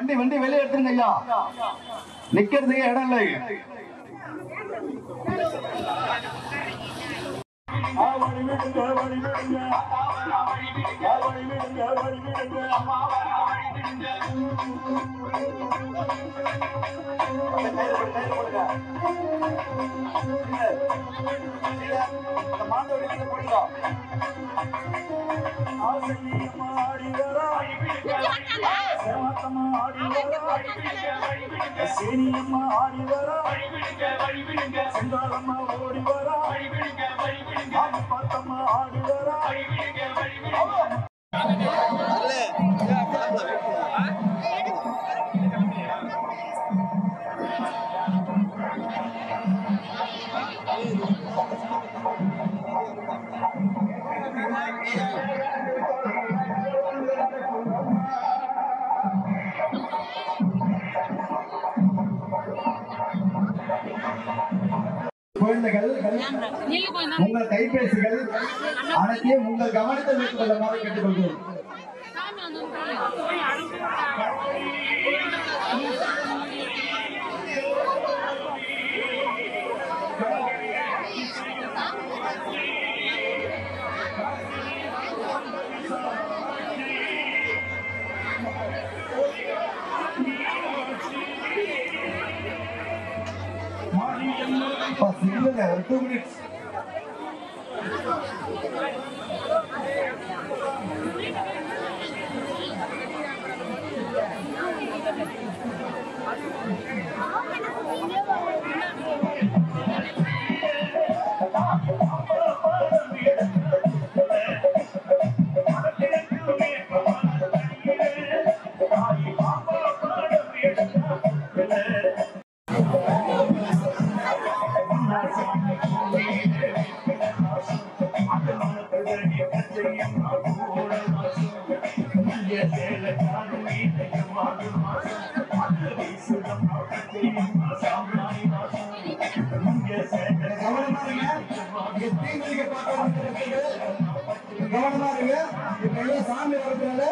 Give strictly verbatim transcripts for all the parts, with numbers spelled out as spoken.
வண்டி வண்டி வெளியே எடுத்துருங்க ஐயா, நிக்கிறதுக்கு இடம் இல்லை. வழி விடுங்க வழி விடுங்க வழி விடுங்க வழி விடுங்க ஆசையம்மா ஆடி வரா சேவத்தம்மா ஆடி வரா சேனியம்மா ஆடி வரா செங்காலம்மா ஓடி வரா பார்த்தம்மா ஆடி வரா குழந்தைகள் உங்கள் கைபேசிகள் அனைத்தையும் உங்கள் கவனத்தை வைத்துக் கொள்ளுமாறு கேட்டுக்கொள்கிறோம். Two minutes. சாமி இருக்கிறாரு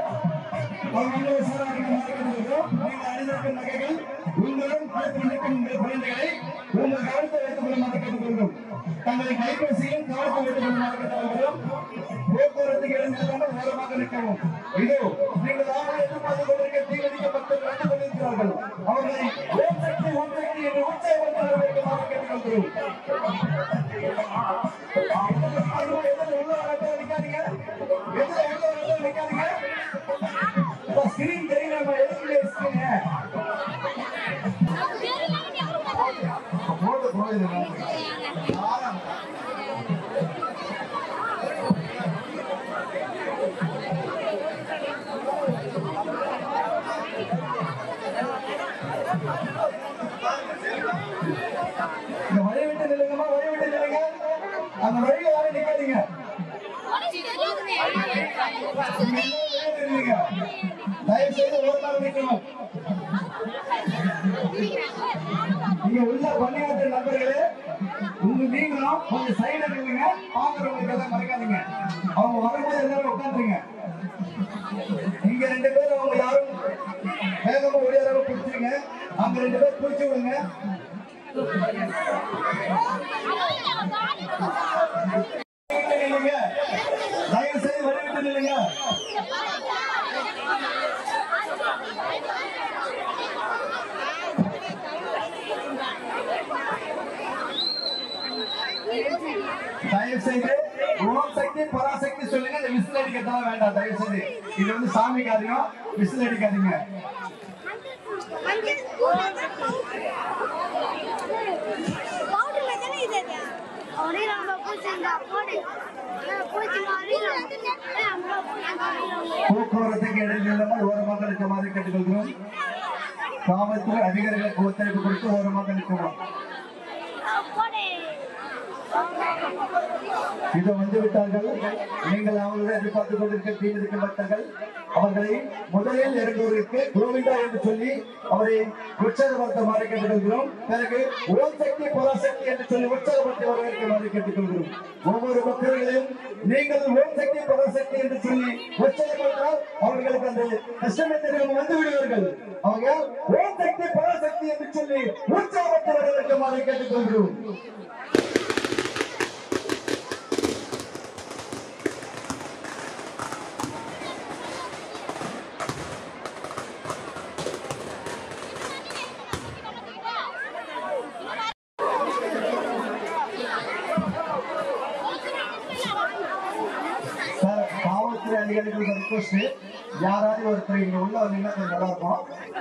நகைகள் உங்களும் குழந்தைகளை உங்கள் கவனத்தை வைத்துக் கொள்ளுமாறு கேட்டுக்கொள்கிறோம். தங்களின் கைபேசியும் கவனத்தை வைத்துக் கொள்ளுமாறு கேட்டுக்கொள்கிறோம். போக்குவரத்துக்கு இடைநிலைக்காமல் ஓரமாக நிற்கவும். இதோ நீங்கள் ஆவணம் எதிர்பார்த்துக் கொண்டிருக்க தீவிரிக்கப்பட்டு வந்து கொண்டிருக்கிறார்கள். அவர்களை ஓம் சக்தி ஓம் சக்தி என்று உற்சாகப்படுத்த வைக்குமாறு கேட்டுக்கொள்கிறோம். ஸ்கிரீன் தெரியல எதுக்குள்ளே ஸ்கிரீன் போட்டு போகுது. வழி விட்டு நில்லுங்கம்மா, வழி விட்டு நில்லுங்க. அந்த வழியில யாரும் நிக்காதீங்க. தயவு செய்து ஒரு நாள் நிற்கணும். நீங்க உள்ள பணியாற்ற நபர்களே, உங்க நீங்களும் கொஞ்சம் சைடுல நில்லுங்க. பாக்குறவங்களுக்கு எல்லாம் மறைக்காதீங்க. அவங்க வரும்போது எல்லாரும் உட்காந்துருங்க. இங்க ரெண்டு பேரும் அவங்க யாரும் வேகமா ஒளியாராம பிடிச்சிருங்க. அங்க ரெண்டு பேர் பிடிச்சு விடுங்க. தயவு செய்து வழிவிட்டு நில்லுங்க. தயவு செய்து ஓம் சக்தி பராசக்தி சொல்லுங்க. இந்த விசில் அடிக்கிறதெல்லாம் வேண்டாம். தயவு செய்து இது வந்து சாமி காரியம், விசில் அடிக்காதீங்க. போக்குவரத்துக்கு இடைநிலையில் ஓரமாக நிற்குமாறு கேட்டுக்கொள்கிறோம். காவல்துறை அதிகாரிகளுக்கு ஒத்துழைப்பு கொடுத்து ஓரமாக நிற்கணும். இதோ வந்து விட்டார்கள். நீங்கள் அவர்களை எதிர்பார்த்துக் கொண்டிருக்க தீர்ந்திருக்க மாட்டார்கள். அவர்களை முதலில் இறங்குவதற்கு கோவிந்தா என்று சொல்லி அவரை உற்சாகப்படுத்துமாறு கேட்டுக்கொள்கிறோம். பிறகு ஓம் சக்தி பராசக்தி என்று சொல்லி உற்சாகப்படுத்தி வரவேற்குமாறு கேட்டுக்கொள்கிறோம். ஒவ்வொரு பக்தர்களையும் நீங்கள் ஓம் சக்தி பராசக்தி என்று சொல்லி உற்சாகப்படுத்தினால் அவர்களுக்கு அந்த கஷ்டமே தெரியாமல் வந்து விடுவார்கள். அவங்க ஓம் சக்தி பராசக்தி என்று சொல்லி உற்சாகப்படுத்தி வரவேற்குமாறு கேட்டுக்கொள்கிறோம். யாராவது ஒருத்தர் இங்க உள்ள வந்தீங்கன்னா கொஞ்சம் நல்லா இருக்கும்.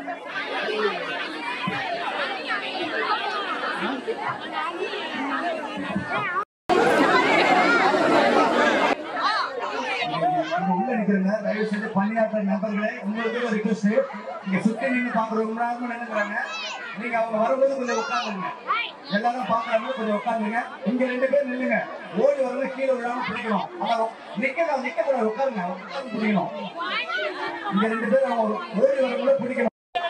உள்ள நிக்கிறேங்க. தயவு செஞ்சு பணியாற்ற நபர்களே உங்களுக்கு ஒரு ரிக்வெஸ்ட். இங்க சுத்தி நீங்க பாக்குறவங்க நினைக்கிறாங்க. நீங்க அவங்க வரும்போது கொஞ்சம் உட்காந்துருங்க. எல்லாரும் பாக்குறாங்க கொஞ்சம் உட்காந்துருங்க. இங்க ரெண்டு பேர் நில்லுங்க. ஓடி வரல கீழே விழாம பிடிக்கணும். அதான் நிக்க நிக்க கூடாது, உட்காருங்க. உட்காந்து பிடிக்கணும். இங்க ரெண்டு பேர் ஓடி வரக்குள்ள பிடிக்கணும்.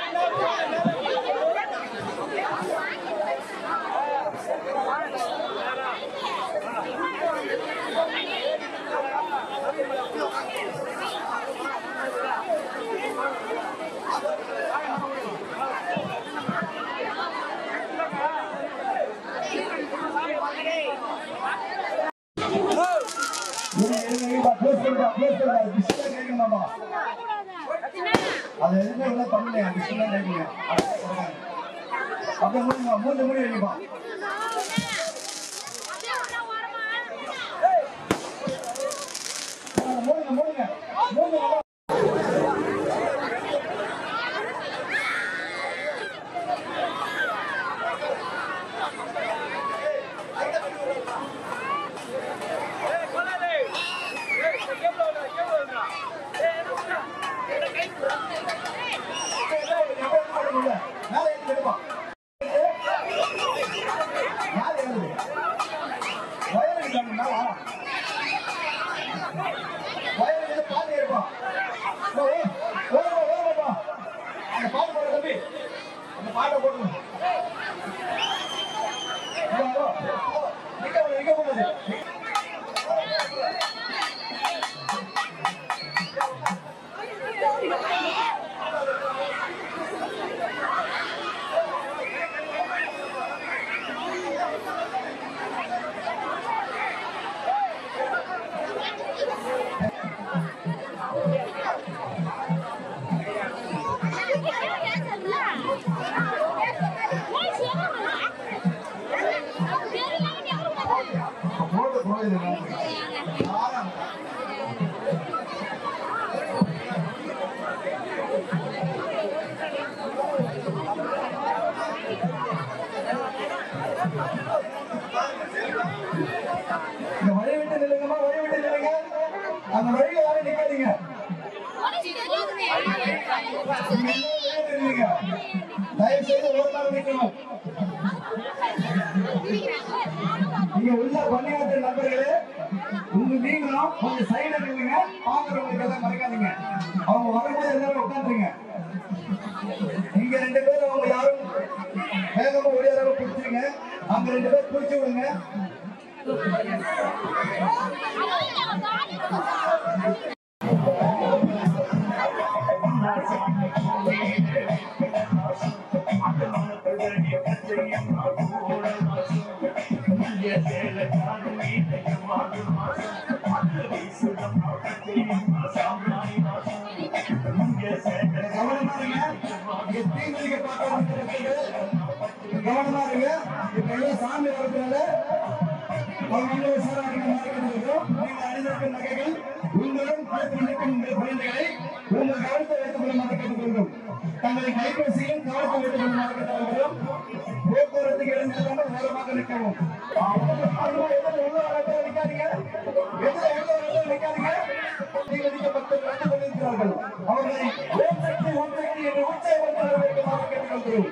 அது எதுவுமே உள்ள பண்ணலையா? டிஸ்பிளே கேட்கலையா? அப்படியே மூணு மூணு மூணு வைப்பா. மூணுங்க மூணுங்க மூணு அந்த வழியில யாரும் நிக்காதீங்க. தயவு செய்து ஒரு நாள் நிற்கணும். நீங்க உள்ள பணியாற்ற நபர்களே உங்க நீங்களும் கொஞ்சம் சைடுல நில்லுங்க. பாக்குறவங்களுக்கு எல்லாம் மறைக்காதீங்க. அவங்க வரும்போது எல்லாரும் உட்காந்துருங்க. இங்க ரெண்டு பேரும் அவங்க யாரும் வேகமா ஒடியாராக பிடிச்சிருங்க. அங்க ரெண்டு பேர் பிடிச்சு விடுங்க. கவனமா இருங்க. இப்ப சாமி வரதுனால நகைகள் உங்களும் குழந்தைகளை உங்கள் கவனத்தை வைத்துக் கொள்ளுமாறு கேட்டுக்கொள்கிறோம். தங்களின் கைபேசியும் கவனத்தை வைத்துக் கொள்ளுமாறு கேட்டுக்கொள்கிறோம். போக்குவரத்துக்கு இடம் ஓரமாக நிற்கவும். நிற்காதீங்க. அவர்களை ஓம் சக்தி ஓம் சக்தி என்று உற்சாகப்படுத்த கேட்டுக்கொள்கிறோம்.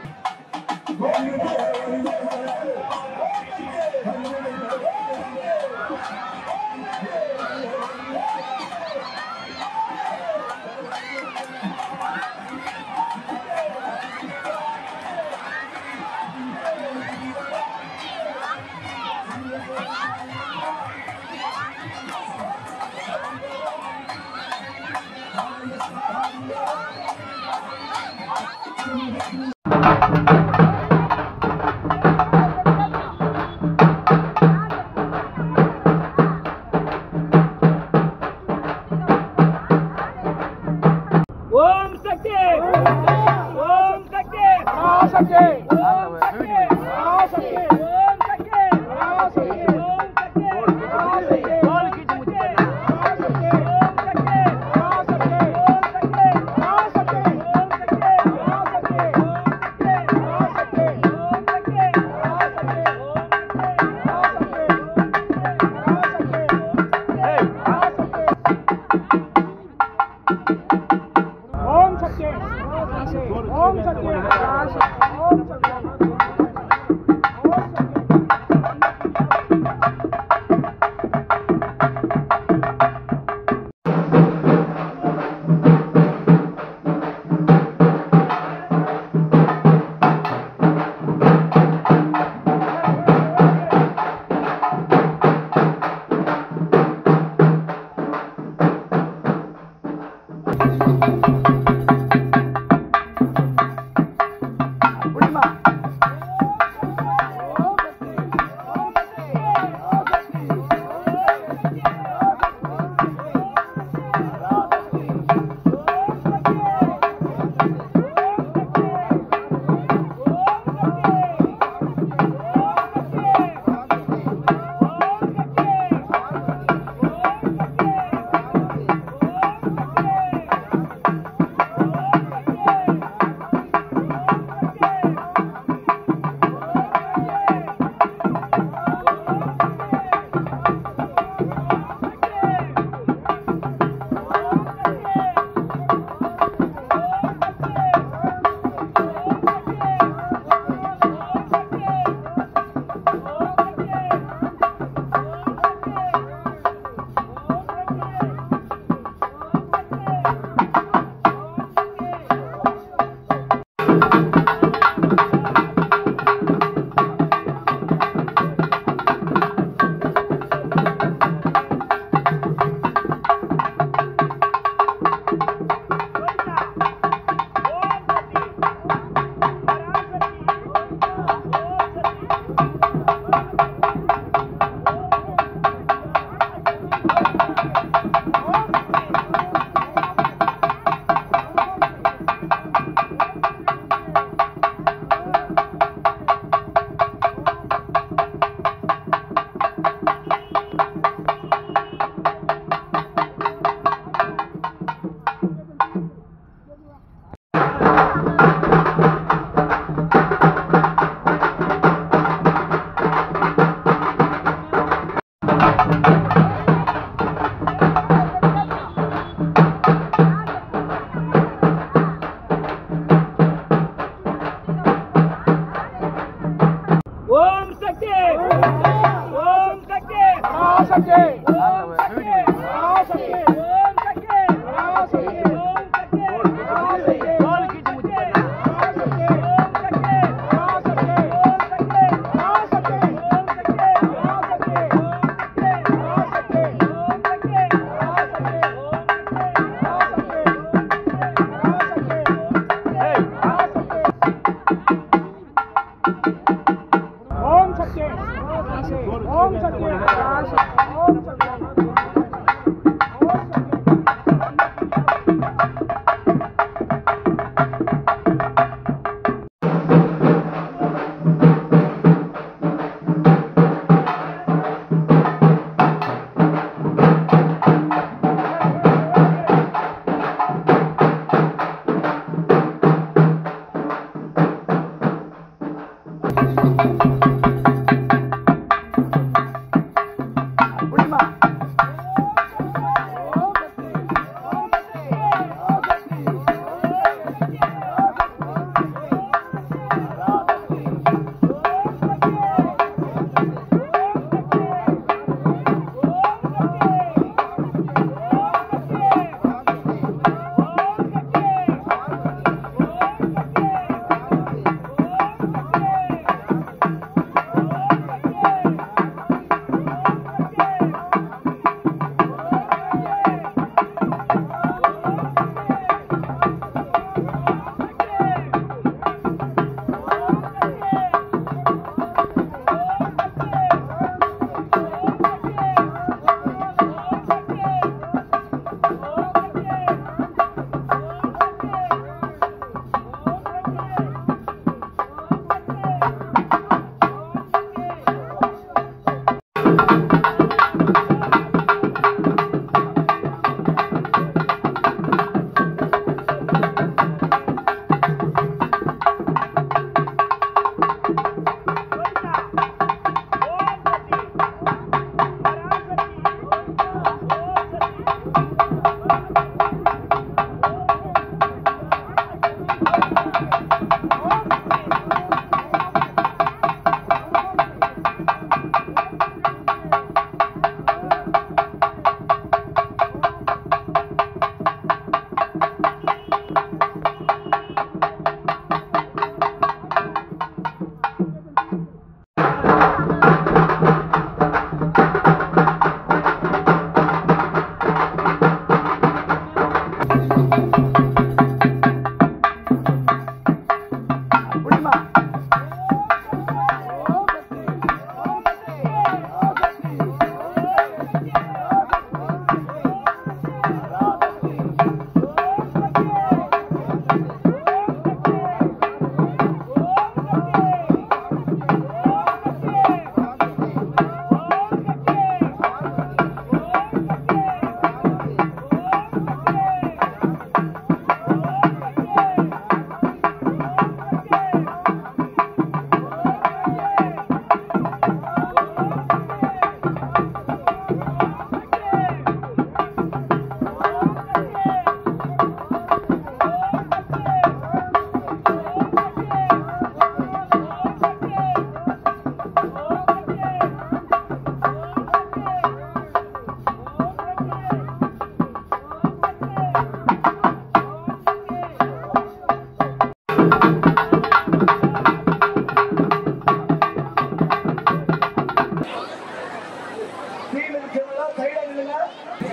சைடா நில்லுங்க.